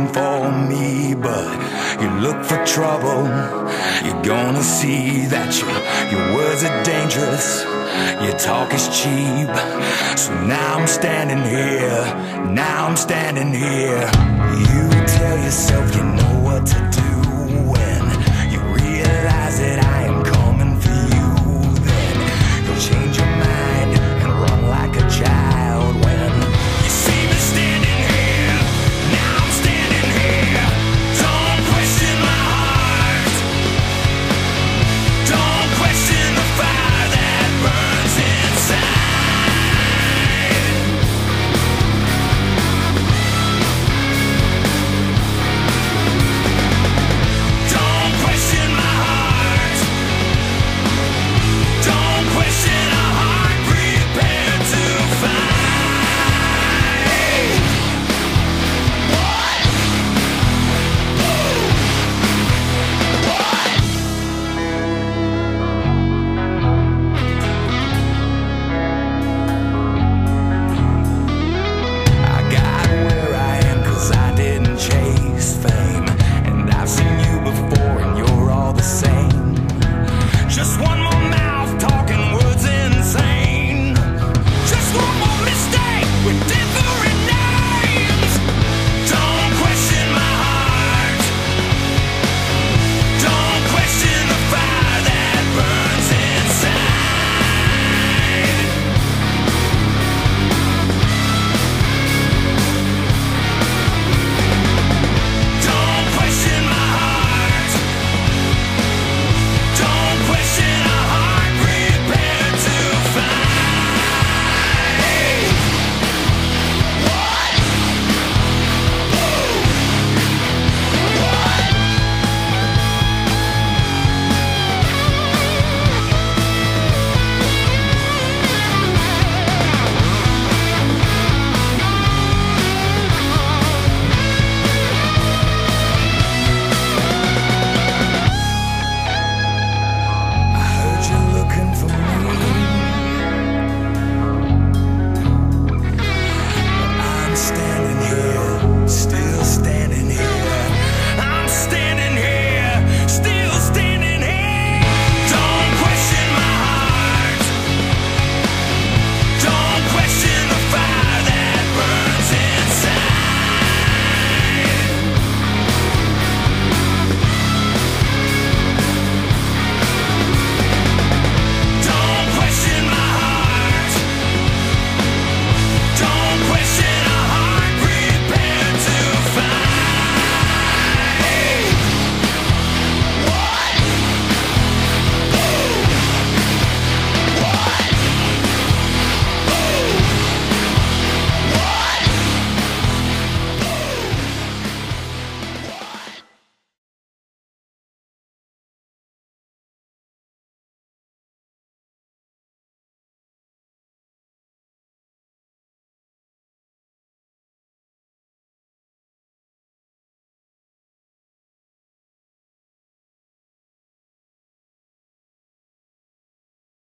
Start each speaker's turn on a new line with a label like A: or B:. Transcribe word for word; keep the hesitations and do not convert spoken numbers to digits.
A: for me, but you look for trouble. You're gonna see that your, your words are dangerous, your talk is cheap. So now I'm standing here, now I'm standing here. You tell yourself you know what to do when you realize that I am coming for you. Then you'll change your